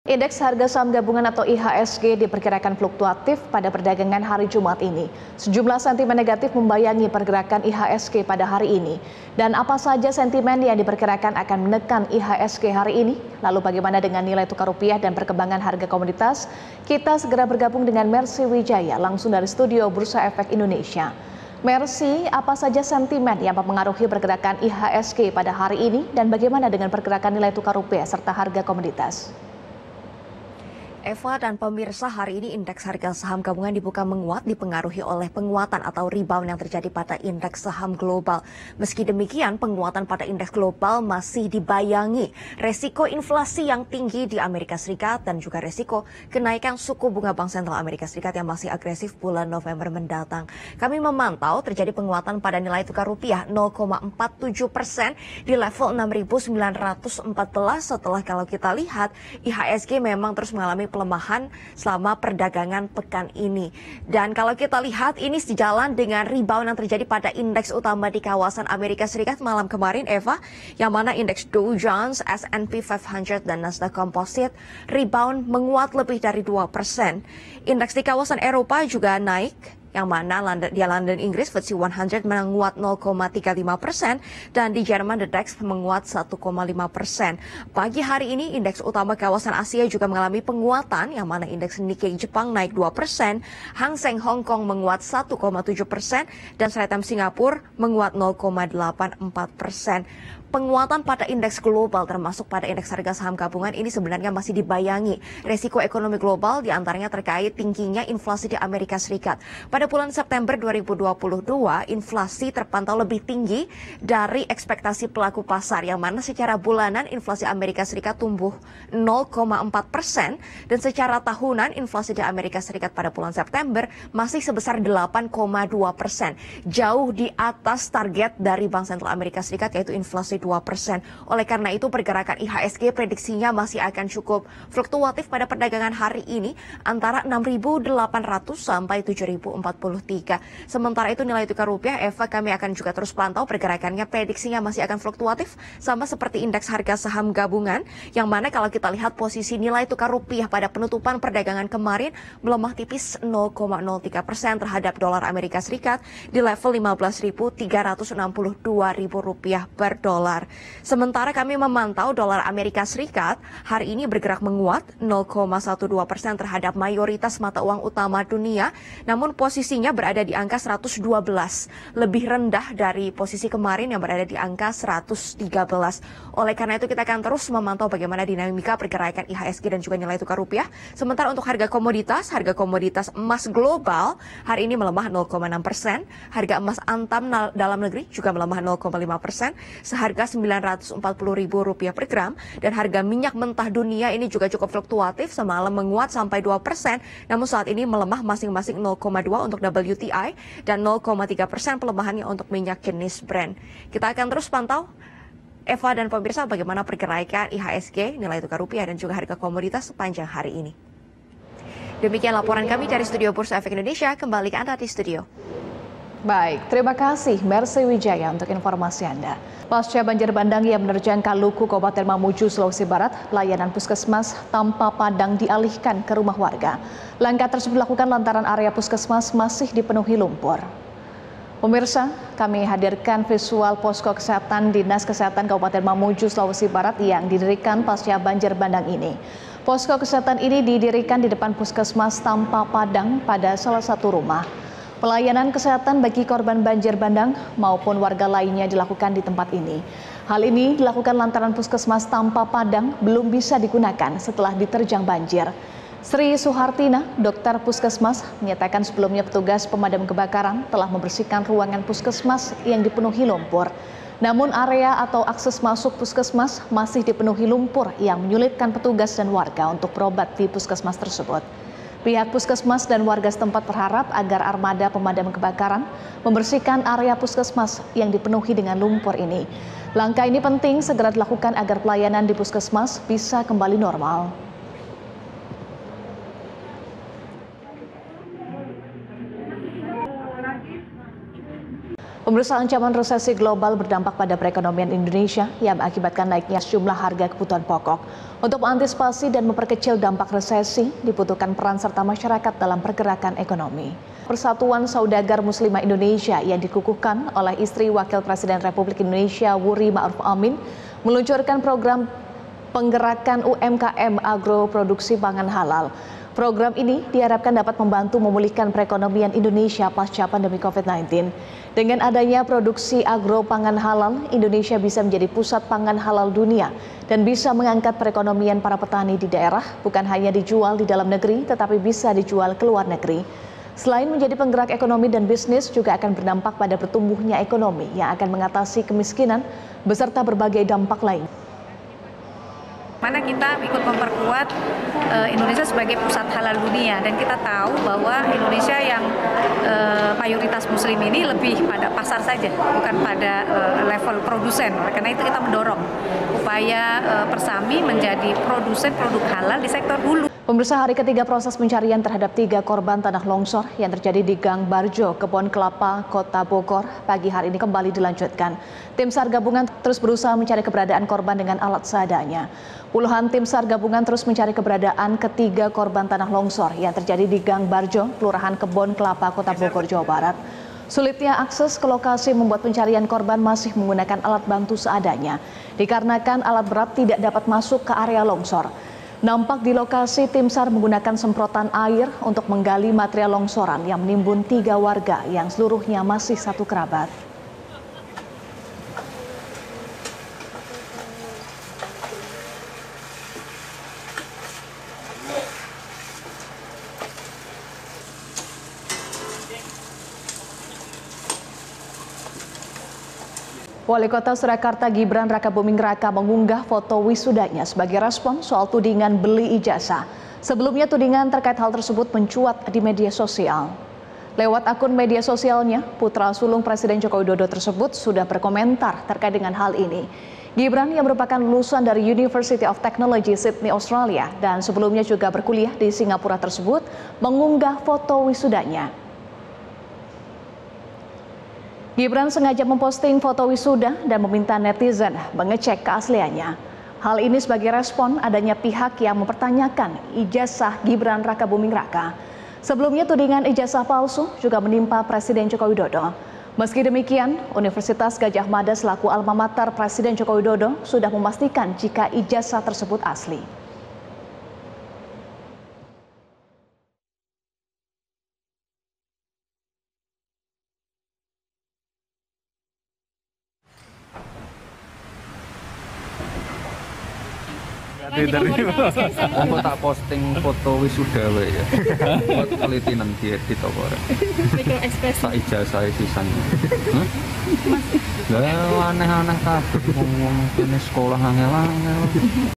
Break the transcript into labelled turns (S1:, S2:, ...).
S1: Indeks harga saham gabungan atau IHSG diperkirakan fluktuatif pada perdagangan hari Jumat ini. Sejumlah sentimen negatif membayangi pergerakan IHSG pada hari ini. Dan apa saja sentimen yang diperkirakan akan menekan IHSG hari ini? Lalu bagaimana dengan nilai tukar rupiah dan perkembangan harga komoditas? Kita segera bergabung dengan Mercy Wijaya langsung dari studio Bursa Efek Indonesia. Mercy, apa saja sentimen yang mempengaruhi pergerakan IHSG pada hari ini dan bagaimana dengan pergerakan nilai tukar rupiah serta harga komoditas?
S2: Eva dan pemirsa, hari ini indeks harga saham gabungan dibuka menguat dipengaruhi oleh penguatan atau rebound yang terjadi pada indeks saham global. Meski demikian, penguatan pada indeks global masih dibayangi resiko inflasi yang tinggi di Amerika Serikat dan juga resiko kenaikan suku bunga Bank Sentral Amerika Serikat yang masih agresif bulan November mendatang. Kami memantau terjadi penguatan pada nilai tukar rupiah 0,47% di level 6.914 setelah kalau kita lihat IHSG memang terus mengalami pelemahan selama perdagangan pekan ini. Dan kalau kita lihat ini sejalan dengan rebound yang terjadi pada indeks utama di kawasan Amerika Serikat malam kemarin, Eva, yang mana indeks Dow Jones, S&P 500 dan Nasdaq Composite rebound menguat lebih dari 2%. Indeks di kawasan Eropa juga naik, yang mana di London, Inggris, FTSE 100 menguat 0,35% dan di Jerman The DAX menguat 1,5%. Pagi hari ini indeks utama kawasan Asia juga mengalami penguatan, yang mana indeks Nikkei Jepang naik 2%, Hang Seng Hong Kong menguat 1,7% dan Straits Times Singapura menguat 0,84%. Penguatan pada indeks global termasuk pada indeks harga saham gabungan ini sebenarnya masih dibayangi resiko ekonomi global, diantaranya terkait tingginya inflasi di Amerika Serikat. Pada bulan September 2022, inflasi terpantau lebih tinggi dari ekspektasi pelaku pasar, yang mana secara bulanan inflasi Amerika Serikat tumbuh 0,4% dan secara tahunan inflasi di Amerika Serikat pada bulan September masih sebesar 8,2%, jauh di atas target dari Bank Sentral Amerika Serikat yaitu inflasi 2%. Oleh karena itu pergerakan IHSG prediksinya masih akan cukup fluktuatif pada perdagangan hari ini antara 6.800 sampai 7.043. Sementara itu nilai tukar rupiah, Eva, kami akan juga terus pantau pergerakannya, prediksinya masih akan fluktuatif sama seperti indeks harga saham gabungan, yang mana kalau kita lihat posisi nilai tukar rupiah pada penutupan perdagangan kemarin melemah tipis 0,03% terhadap dolar Amerika Serikat di level 15.362 ribu rupiah per dolar. Sementara kami memantau dolar Amerika Serikat hari ini bergerak menguat 0,12% terhadap mayoritas mata uang utama dunia, namun posisinya berada di angka 112, lebih rendah dari posisi kemarin yang berada di angka 113. Oleh karena itu kita akan terus memantau bagaimana dinamika pergerakan IHSG dan juga nilai tukar rupiah. Sementara untuk harga komoditas emas global hari ini melemah 0,6%, harga emas antam dalam negeri juga melemah 0,5%, seharga Rp940.000 per gram, dan harga minyak mentah dunia ini juga cukup fluktuatif, semalam menguat sampai 2%, namun saat ini melemah masing-masing 0,2 untuk WTI dan 0,3% pelemahannya untuk minyak jenis Brent. Kita akan terus pantau, Eva dan pemirsa, bagaimana pergerakan IHSG, nilai tukar rupiah dan juga harga komoditas sepanjang hari ini. Demikian laporan kami dari Studio Bursa Efek Indonesia, kembali ke Anda di studio.
S1: Baik, terima kasih Mercy Wijaya untuk informasi Anda. Pasca banjir bandang yang menerjang Kaluku, Kabupaten Mamuju, Sulawesi Barat, pelayanan puskesmas Tampa Padang dialihkan ke rumah warga. Langkah tersebut dilakukan lantaran area puskesmas masih dipenuhi lumpur. Pemirsa, kami hadirkan visual posko kesehatan Dinas Kesehatan Kabupaten Mamuju, Sulawesi Barat yang didirikan pasca banjir bandang ini. Posko kesehatan ini didirikan di depan puskesmas Tampa Padang pada salah satu rumah. Pelayanan kesehatan bagi korban banjir bandang maupun warga lainnya dilakukan di tempat ini. Hal ini dilakukan lantaran puskesmas Tampa Padang belum bisa digunakan setelah diterjang banjir. Sri Suhartina, dokter puskesmas, menyatakan sebelumnya petugas pemadam kebakaran telah membersihkan ruangan puskesmas yang dipenuhi lumpur. Namun area atau akses masuk puskesmas masih dipenuhi lumpur yang menyulitkan petugas dan warga untuk berobat di puskesmas tersebut. Pihak puskesmas dan warga setempat berharap agar armada pemadam kebakaran membersihkan area puskesmas yang dipenuhi dengan lumpur ini. Langkah ini penting segera dilakukan agar pelayanan di puskesmas bisa kembali normal. Pemirsa, ancaman resesi global berdampak pada perekonomian Indonesia yang mengakibatkan naiknya sejumlah harga kebutuhan pokok. Untuk mengantisipasi dan memperkecil dampak resesi, dibutuhkan peran serta masyarakat dalam pergerakan ekonomi. Persatuan Saudagar Muslimah Indonesia yang dikukuhkan oleh istri Wakil Presiden Republik Indonesia Wuri Ma'ruf Amin meluncurkan program penggerakan UMKM agroproduksi pangan halal. Program ini diharapkan dapat membantu memulihkan perekonomian Indonesia pasca pandemi COVID-19. Dengan adanya produksi agro pangan halal, Indonesia bisa menjadi pusat pangan halal dunia dan bisa mengangkat perekonomian para petani di daerah, bukan hanya dijual di dalam negeri, tetapi bisa dijual ke luar negeri. Selain menjadi penggerak ekonomi dan bisnis, juga akan berdampak pada bertumbuhnya ekonomi yang akan mengatasi kemiskinan beserta berbagai dampak lain.
S3: Mana kita ikut memperkuat Indonesia sebagai pusat halal dunia, dan kita tahu bahwa Indonesia yang mayoritas muslim ini lebih pada pasar saja, bukan pada level produsen. Karena itu kita mendorong upaya Persami menjadi produsen produk halal di sektor hulu.
S1: Pemirsa, hari ketiga proses pencarian terhadap 3 korban tanah longsor yang terjadi di Gang Barjo, Kebon Kelapa, Kota Bogor pagi hari ini kembali dilanjutkan. Tim SAR gabungan terus berusaha mencari keberadaan korban dengan alat seadanya. Puluhan tim SAR gabungan terus mencari keberadaan ketiga korban tanah longsor yang terjadi di Gang Barjo, Kelurahan Kebon Kelapa, Kota Bogor, Jawa Barat. Sulitnya akses ke lokasi membuat pencarian korban masih menggunakan alat bantu seadanya, dikarenakan alat berat tidak dapat masuk ke area longsor. Nampak di lokasi tim SAR menggunakan semprotan air untuk menggali material longsoran yang menimbun 3 warga yang seluruhnya masih satu kerabat. Wali Kota Surakarta Gibran Rakabuming Raka mengunggah foto wisudanya sebagai respon soal tudingan beli ijazah. Sebelumnya tudingan terkait hal tersebut mencuat di media sosial. Lewat akun media sosialnya, putra sulung Presiden Joko Widodo tersebut sudah berkomentar terkait dengan hal ini. Gibran yang merupakan lulusan dari University of Technology Sydney, Australia, dan sebelumnya juga berkuliah di Singapura tersebut, mengunggah foto wisudanya. Gibran sengaja memposting foto wisuda dan meminta netizen mengecek keasliannya. Hal ini sebagai respon adanya pihak yang mempertanyakan ijazah Gibran Rakabuming Raka. Sebelumnya tudingan ijazah palsu juga menimpa Presiden Joko Widodo. Meski demikian, Universitas Gadjah Mada selaku alma mater Presiden Joko Widodo sudah memastikan jika ijazah tersebut asli.
S4: Aku tak posting foto wisuda wae ya. Buat teliti nang diedit apa ora.
S5: Mikro ekspresi.
S4: Tak ijazah sisan. Lah aneh-aneh kabeh ngomong kene sekolah angel-angel.